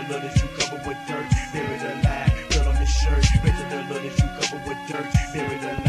little that you covered with dirt, buried alive, blood on the shirt. Picture the little that you covered with dirt, buried alive.